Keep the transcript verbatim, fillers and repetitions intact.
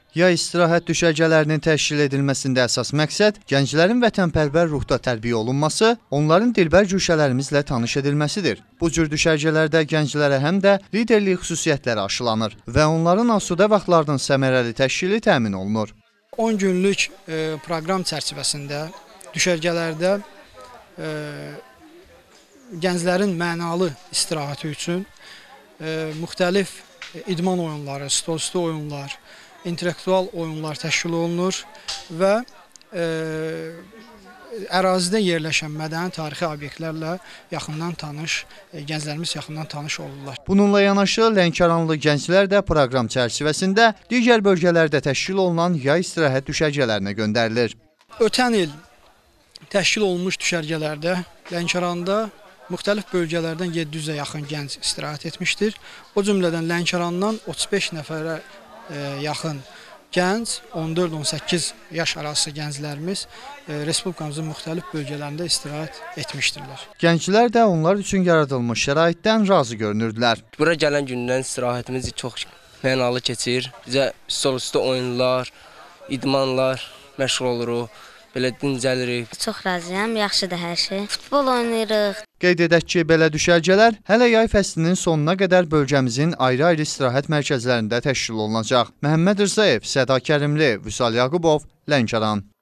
Yay istirahət düşərgələrinin təşkil edilməsində əsas məqsəd gənclərin vətənpərvər ruhda tərbiyə olunması, onların dilbər güşələrimizlə tanış edilməsidir. Bu cür düşərgələrdə gənclərə həm də liderlik xüsusiyyətləri aşılanır və onların asudə vaxtlarının səmərəli təşkili təmin olunur. on günlük e, proqram çərçivəsində düşərgələrdə e, gənclərin mənalı istirahəti üçün e, müxtəlif idman oyunları, stolüstü oyunlar, intellektual oyunlar təşkil olunur və e, ərazidə yerləşən mədəni tarixi obyektlərlə yaxından tanış, e, gənclərimiz yaxından tanış olurlar. Bununla yanaşı Lənkəranlı gənclər də proqram çərçivəsində digər bölgələrdə təşkil olunan yay istirahət düşərgələrinə göndərilir. Ötən il təşkil olunmuş düşərgələrdə Lənkəranda müxtəlif bölgələrdən yeddi yüzə yaxın gənc istirahət etmişdir. O cümlədən Lənkərandan otuz beş nəfərə yaxın gənc, on dörd on səkkiz yaş arası gənclərimiz Respublikamızın müxtəlif bölgələrində istirahət etmişdirlər. Gənclər də onlar üçün yaradılmış şəraitdən razı görünürdülər. Bura gələn gündən istirahətimiz çox mənalı keçir. Bizə stolüstü oyunlar, idmanlar məşğul oluruq, belə dincəlirik. Çox razıyam, yaxşıdır hər şey. Futbol oynayırıq. Qeyd edək ki, belə düşərgələr hələ yay fəslinin sonuna qədər bölgəmizin ayrı-ayrı istirahət mərkəzlərində təşkil olunacaq. Məhəmməd Rzayev, Səda Kərimli, Vüsal Yaqubov, Lənkəran.